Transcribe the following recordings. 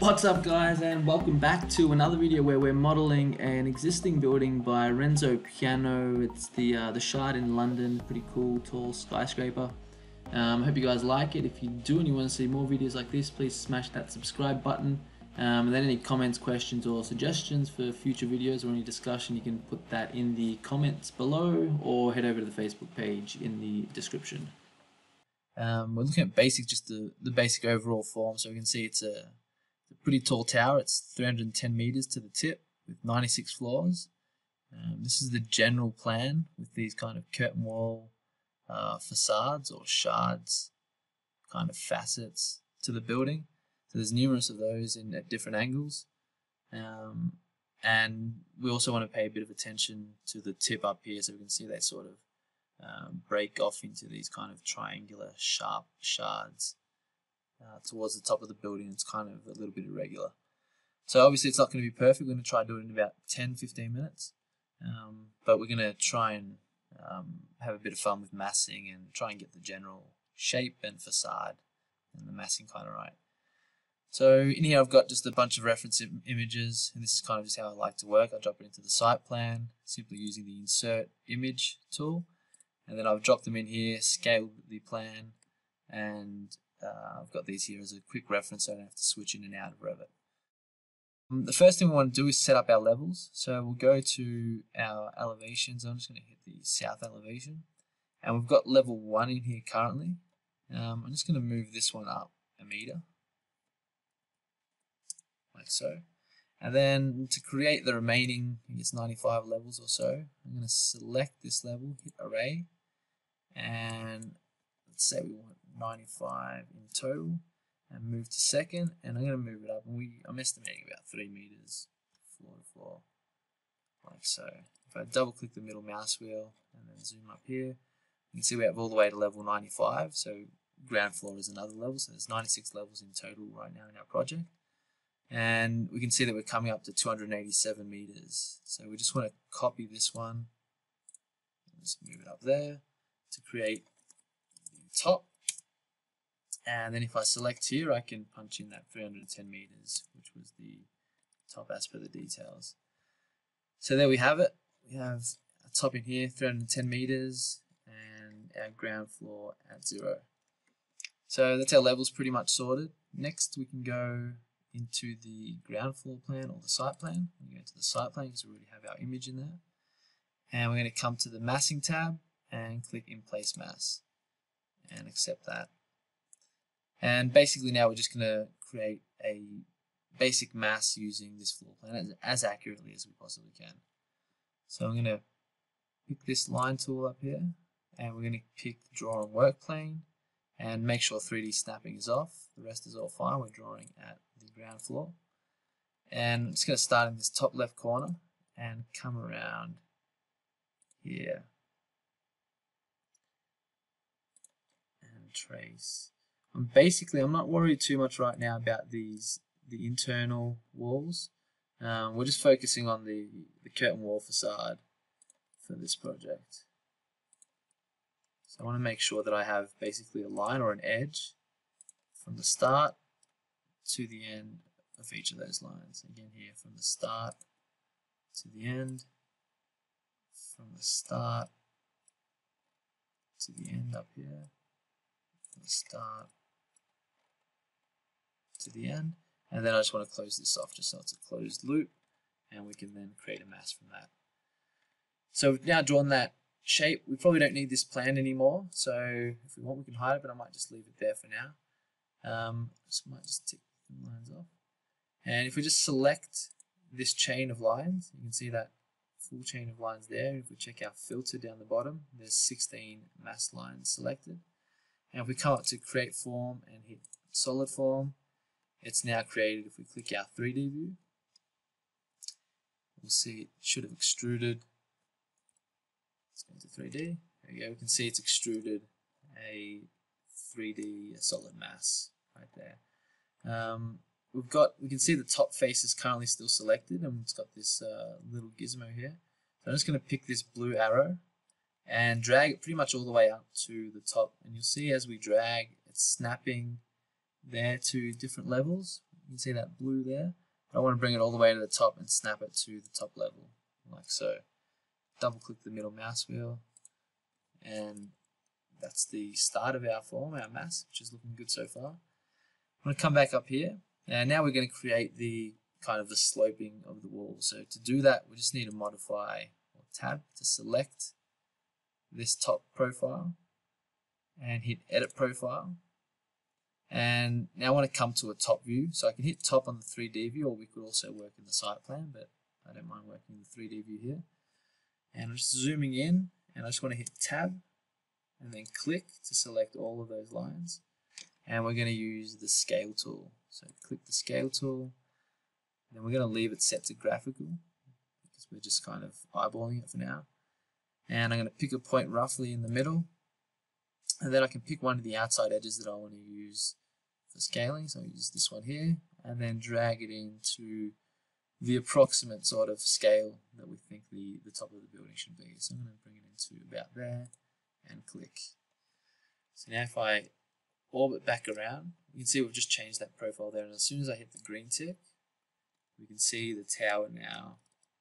What's up guys, and welcome back to another video where we're modeling an existing building by Renzo Piano. It's the SHARD in London. Pretty cool, tall skyscraper. I hope you guys like it. If you do and you want to see more videos like this, please smash that subscribe button. And then any comments, questions or suggestions for future videos or any discussion, you can put that in the comments below or head over to the Facebook page in the description. We're looking at basic, just the basic overall form. So we can see it's a pretty tall tower. It's 310 meters to the tip with 96 floors. This is the general plan with these kind of curtain wall facades or shards, kind of facets to the building. So there's numerous of those at different angles. And we also want to pay a bit of attention to the tip up here, so we can see they sort of break off into these kind of triangular sharp shards towards the top of the building. It's kind of a little bit irregular. So obviously it's not going to be perfect. We're going to try to do it in about 10-15 minutes. But we're going to try and have a bit of fun with massing and try and get the general shape and facade and the massing kind of right. So in here I've got just a bunch of reference images, and this is kind of just how I like to work. I drop it into the site plan simply using the insert image tool, and then I've dropped them in here, scaled the plan, and I've got these here as a quick reference so I don't have to switch in and out of Revit. The first thing we want to do is set up our levels. So we'll go to our elevations. I'm just going to hit the south elevation, and we've got level 1 in here currently. I'm just going to move this one up a meter, like so. And then to create the remaining, I guess 95 levels or so, I'm going to select this level, hit array, and let's say we want 95 in total, and move to second, and I'm going to move it up, and I'm estimating about 3 meters floor to floor, like so. If I double click the middle mouse wheel and then zoom up here, you can see we have all the way to level 95, so ground floor is another level, so there's 96 levels in total right now in our project. And we can see that we're coming up to 287 meters. So we just want to copy this one, just move it up there to create the top. And then if I select here, I can punch in that 310 meters, which was the top as per the details. So there we have it. We have a top in here, 310 meters, and our ground floor at 0. So that's our levels pretty much sorted. Next, we can go into the ground floor plan or the site plan. We go to the site plan because we already have our image in there. And we're going to come to the massing tab and click in place mass and accept that. And basically now we're just going to create a basic mass using this floor plan as accurately as we possibly can. So I'm going to pick this line tool up here, and we're going to pick draw on work plane and make sure 3D snapping is off. The rest is all fine. We're drawing at the ground floor. And I'm just going to start in this top left corner and come around here and trace. I'm not worried too much right now about the internal walls. We're just focusing on the curtain wall facade for this project. So I want to make sure that I have basically a line or an edge from the start to the end of each of those lines. Again here, from the start to the end, from the start to the end up here, from the start to the end, and then I just want to close this off just so it's a closed loop, and we can then create a mass from that. So we've now drawn that shape. We probably don't need this plan anymore, so if we want we can hide it, but I might just leave it there for now. Might just tick the lines off, and if we just select this chain of lines, you can see that full chain of lines there. If we check our filter down the bottom, there's 16 mass lines selected, and if we come up to create form and hit solid form, it's now created. If we click our 3D view, we'll see it should have extruded. Let's go into 3D. There we go. We can see it's extruded a 3D solid mass right there. We can see the top face is currently still selected, and it's got this little gizmo here. So I'm just going to pick this blue arrow and drag it pretty much all the way up to the top, and you'll see as we drag, it's snapping there to different levels. You can see that blue there. But I want to bring it all the way to the top and snap it to the top level, like so. Double click the middle mouse wheel, and that's the start of our form, our mass, which is looking good so far. I'm going to come back up here, and now we're going to create the kind of the sloping of the wall. So to do that, we just need to modify or tab to select this top profile and hit edit profile. And now I want to come to a top view, so I can hit top on the 3D view, or we could also work in the site plan, but I don't mind working in the 3D view here. And I'm just zooming in, and I just want to hit tab and then click to select all of those lines. And we're going to use the scale tool. So click the scale tool, and then we're going to leave it set to graphical because we're just kind of eyeballing it for now. And I'm going to pick a point roughly in the middle, and then I can pick one of the outside edges that I want to use for scaling. So I'll use this one here, and then drag it into the approximate sort of scale that we think the top of the building should be. So I'm going to bring it into about there and click. So now if I orbit back around, you can see we've just changed that profile there, and as soon as I hit the green tick, we can see the tower now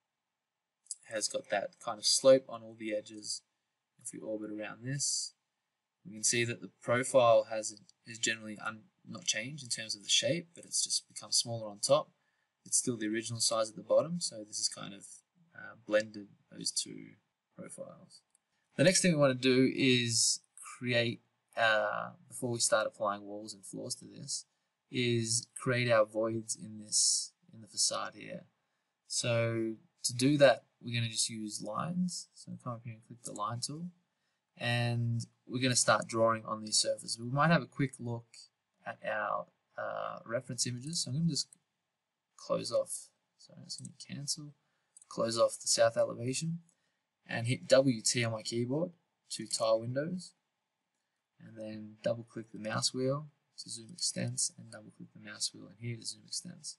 has got that kind of slope on all the edges. If we orbit around this, we can see that the profile is generally not changed in terms of the shape, but it's just become smaller on top. It's still the original size at the bottom, so this is kind of blended those two profiles. The next thing we want to do is create, before we start applying walls and floors to this, is create our voids in the facade here. So to do that, we're going to just use lines. So come up here and click the line tool, and we're going to start drawing on these surfaces. We might have a quick look at our reference images. So I'm going to just close off, so I'm just going to cancel, close off the south elevation, and hit WT on my keyboard to tile windows, and then double click the mouse wheel to zoom extents, and double click the mouse wheel in here to zoom extents.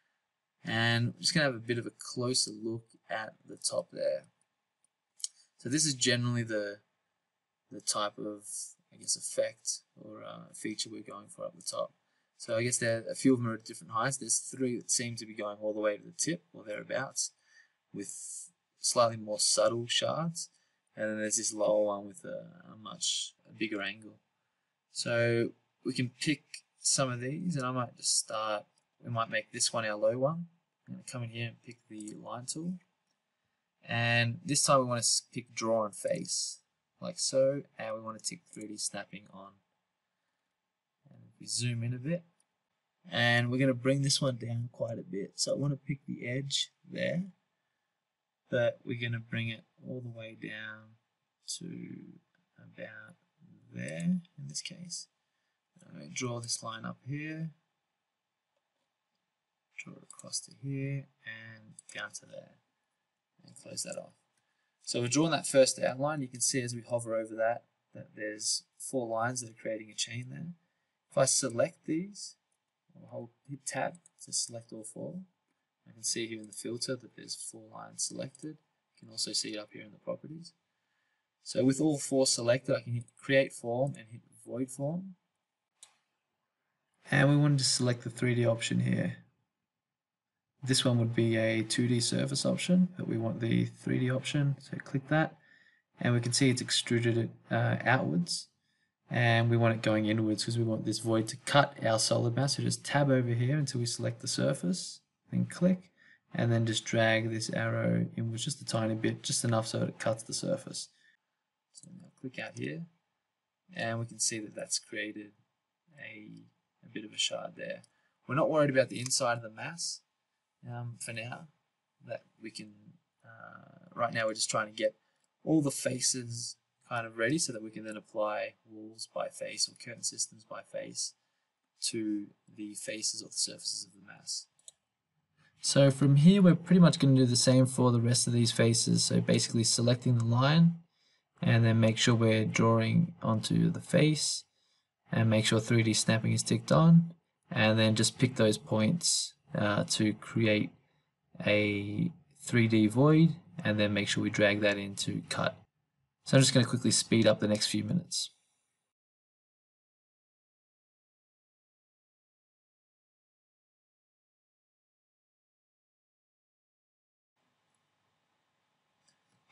And I'm just going to have a bit of a closer look at the top there. So this is generally the type of, I guess, effect or feature we're going for up the top. So I guess there are a few of them are at different heights. There's 3 that seem to be going all the way to the tip or thereabouts with slightly more subtle shards. And then there's this lower one with a much bigger angle. So we can pick some of these, and I might just start, we might make this one our low one. I'm going to come in here and pick the line tool. And this time we want to pick draw and face, like so, and we want to tick 3D snapping on. We zoom in a bit, and we're going to bring this one down quite a bit. So I want to pick the edge there, but we're going to bring it all the way down to about there in this case. I'm going to draw this line up here, draw it across to here, and down to there, and close that off. So we're drawing that first outline. You can see as we hover over that there's 4 lines that are creating a chain there. If I select these, I'll hit tab to select all 4. I can see here in the filter that there's 4 lines selected. You can also see it up here in the properties. So with all 4 selected, I can hit create form and hit void form. And we wanted to select the 3D option here. This one would be a 2D surface option, but we want the 3D option, so click that. And we can see it's extruded it outwards. And we want it going inwards because we want this void to cut our solid mass. So just tab over here until we select the surface, then click, and then just drag this arrow inwards just a tiny bit, just enough so it cuts the surface. So now click out here, and we can see that that's created a bit of a shard there. We're not worried about the inside of the mass for now. That we can, right now we're just trying to get all the faces kind of ready so that we can then apply walls by face or curtain systems by face to the faces or the surfaces of the mass. So from here we're pretty much going to do the same for the rest of these faces. So basically selecting the line, and then make sure we're drawing onto the face, and make sure 3D snapping is ticked on, and then just pick those points to create a 3D void, and then make sure we drag that into cut. So I'm just going to quickly speed up the next few minutes.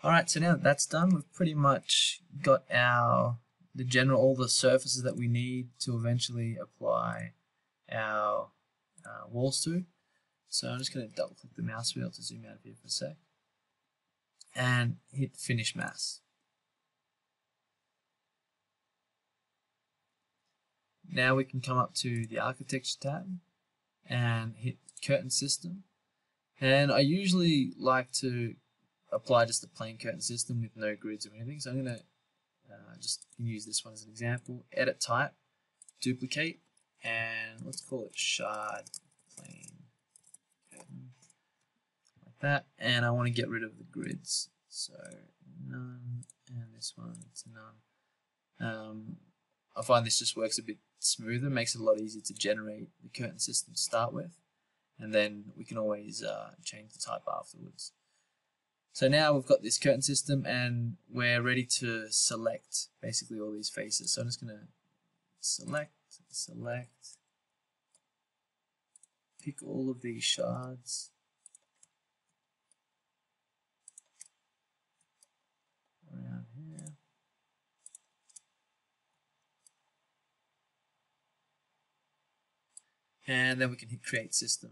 Alright, so now that that's done, we've pretty much got all the surfaces that we need to eventually apply our walls to. So I'm just going to double click the mouse wheel to zoom out of here for a sec and hit Finish Mass. Now we can come up to the Architecture tab and hit Curtain System. And I usually like to apply just a plain curtain system with no grids or anything. So I'm going to just use this one as an example. Edit Type, Duplicate, and let's call it SHARD Plain Curtain, like that. And I want to get rid of the grids. So none, and this one to none. I find this just works a bit smoother, makes it a lot easier to generate the curtain system to start with, and then we can always change the type afterwards. So now we've got this curtain system and we're ready to select basically all these faces. So I'm just going to select, pick all of these shards, around here. And then we can hit Create System.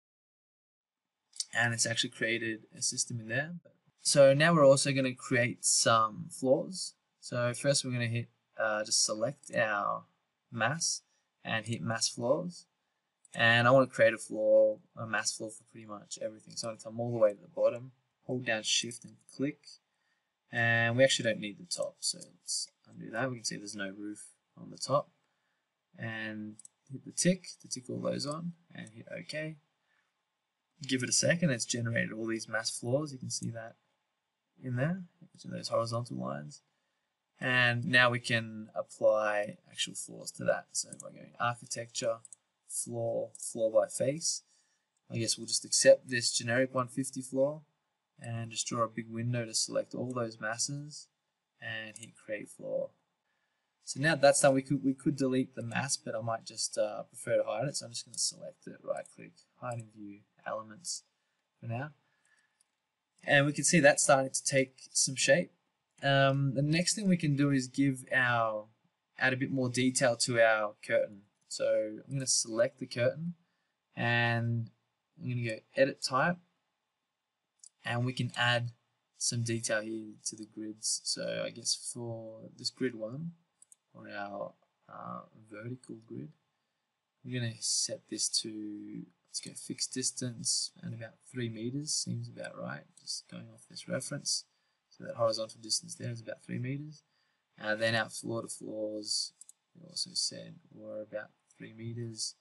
And it's actually created a system in there. So now we're also going to create some floors. So first we're going to hit just select our mass and hit Mass Floors. And I want to create a mass floor for pretty much everything. So I'm going to come all the way to the bottom, hold down Shift and click. And we actually don't need the top, so let's undo that. We can see there's no roof on the top. And hit the tick to tick all those on and hit OK. Give it a second, it's generated all these mass floors. You can see that in there, those horizontal lines. And now we can apply actual floors to that. So by going Architecture, Floor, Floor by Face, I guess we'll just accept this generic 150 floor and just draw a big window to select all those masses and hit Create Floor. So now that's done, we could delete the mass, but I might just prefer to hide it. So I'm just going to select it, right click, hide in view elements for now. And we can see that's starting to take some shape. The next thing we can do is add a bit more detail to our curtain. So I'm going to select the curtain and I'm going to go Edit Type, and we can add some detail here to the grids. So I guess for this grid one, or our vertical grid, we're going to set this to, let's go fixed distance and about 3 meters, seems about right, just going off this reference. So that horizontal distance there is about 3 meters. Then our floor to floors, we also said were about 3 meters.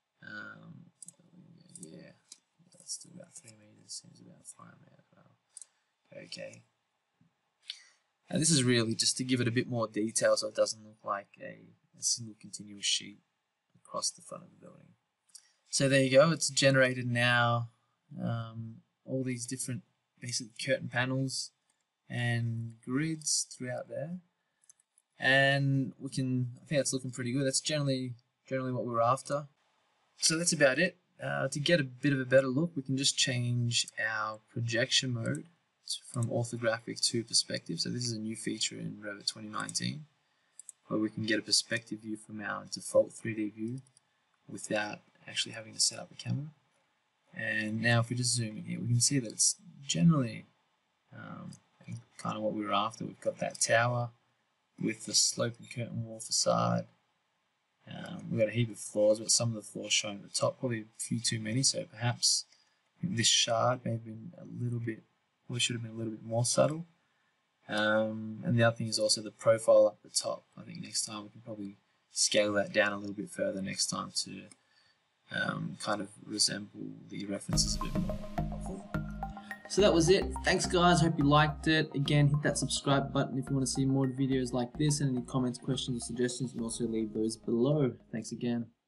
Yeah, that's still about 3 meters, seems about fine there as well. Okay. And this is really just to give it a bit more detail so it doesn't look like a single continuous sheet across the front of the building. So there you go, it's generated now all these different basic curtain panels and grids throughout there. And I think that's looking pretty good. That's generally what we're after. So that's about it. To get a bit of a better look, we can just change our projection mode from orthographic to perspective. So this is a new feature in Revit 2019 where we can get a perspective view from our default 3D view without actually having to set up a camera. And now if we just zoom in here, we can see that it's generally kind of what we were after. We've got that tower with the sloping curtain wall facade. We've got a heap of floors, but some of the floors shown at the top, probably a few too many, so perhaps this shard may have been a little bit, or should have been a little bit more subtle. And the other thing is also the profile up the top. I think next time we can probably scale that down a little bit further next time to kind of resemble the references a bit more. So that was it. Thanks guys, hope you liked it. Again, hit that subscribe button if you want to see more videos like this, and any comments, questions or suggestions, you can also leave those below. Thanks again.